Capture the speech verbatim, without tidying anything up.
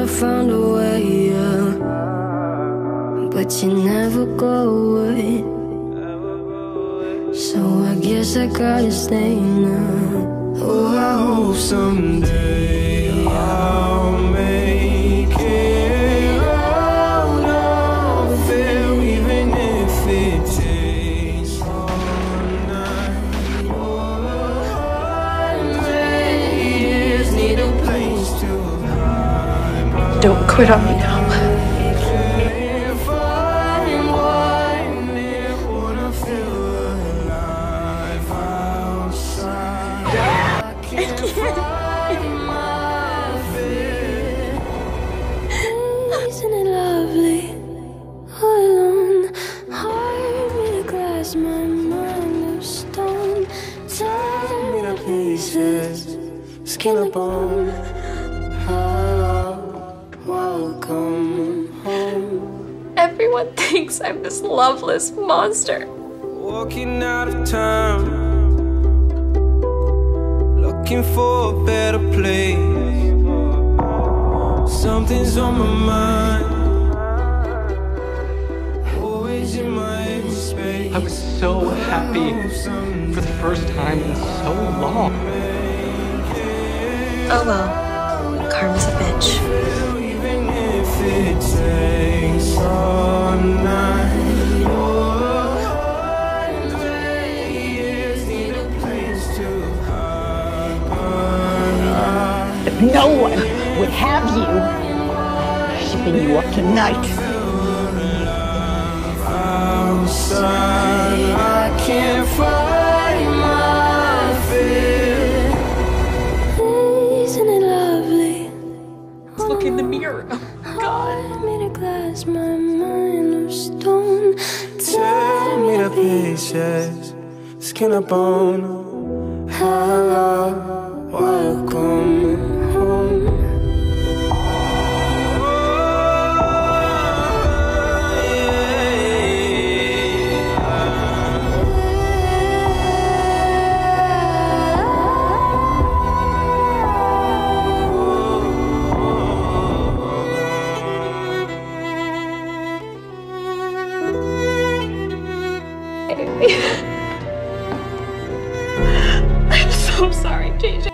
found a way, yeah. But you never go away. So I guess I gotta stay now. Oh, I hope someday I'll make it out of there, even if it takes all night. Hundred years need a place to hide. Don't quit on me now. Isn't it lovely? All alone, heart made of glass, my mind of stone. Tear me to pieces, skin and bone. Hello, welcome home. Everyone thinks I'm this loveless monster. Walking out of town, looking for a better place. Something's on my mind, always in my head space. I was so happy for the first time in so long. Oh well, karma's a bitch. Even if it takes all night, hundred years need a place to hide. If no one would have you, shipping you up tonight. Outside, I can't find my fear. Isn't it lovely? Let's look in the mirror. Oh my God. Heart made of glass, my mind of stone. Tear me to pieces, skin and bone. Hello, welcome home. I'm so sorry, J J.